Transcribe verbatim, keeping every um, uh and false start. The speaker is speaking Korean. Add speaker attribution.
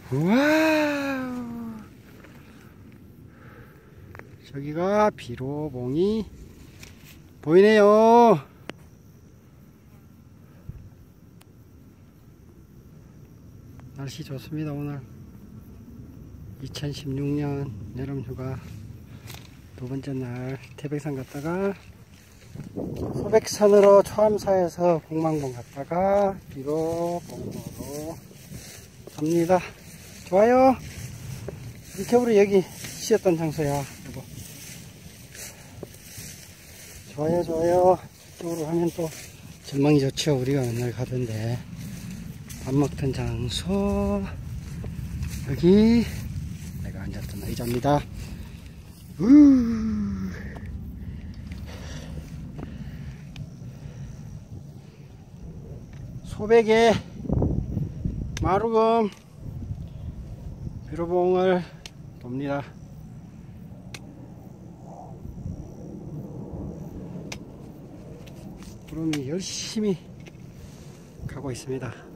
Speaker 1: 와우, 저기가 비로봉이 보이네요. 날씨 좋습니다. 오늘 이천십육 년 여름휴가 두 번째 날 태백산 갔다가 소백산으로 초암사에서 공망봉 갔다가 비로봉으로 갑니다. 좋아요. 이렇게 우리 여기 쉬었던 장소야. 여보. 좋아요, 좋아요. 이쪽으로 가면 또 전망이 좋죠. 우리가 맨날 가던데. 밥 먹던 장소. 여기 내가 앉았던 의자입니다. 우 소백의 마루금 비로봉을 돕니다. 구름이 열심히 가고 있습니다.